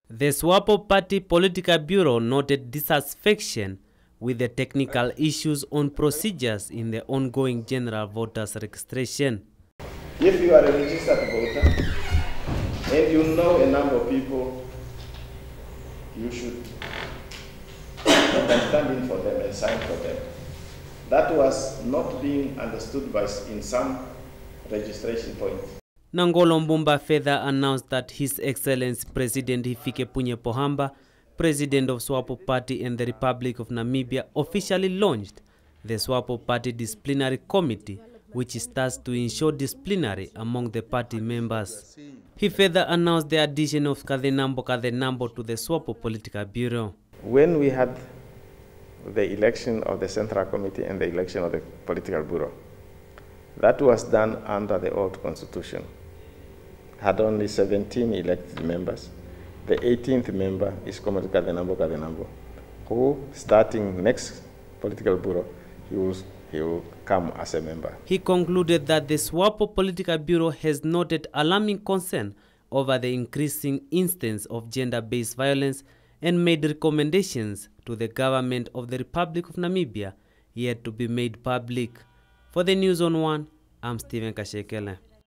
The SWAPO Party Political Bureau noted dissatisfaction with the technical issues on procedures in the ongoing general voters registration. If you are a registered voter and you know a number of people, you should stand in for them and sign for them. That was not being understood in some registration points. Nangolo Mbumba further announced that His Excellency President Hifikepunye Pohamba, President of SWAPO Party and the Republic of Namibia, officially launched the SWAPO Party Disciplinary Committee, which starts to ensure disciplinary among the party members. He further announced the addition of Kadenambo to the SWAPO Political Bureau. When we had the election of the Central Committee and the election of the Political Bureau, that was done under the old constitution. Had only 17 elected members. The 18th member is Comrade Kadenambo, who, starting next Political Bureau, he will come as a member. He concluded that the SWAPO Political Bureau has noted alarming concern over the increasing instance of gender-based violence and made recommendations to the government of the Republic of Namibia yet to be made public. For the News on One, I'm Stephen Kashekele.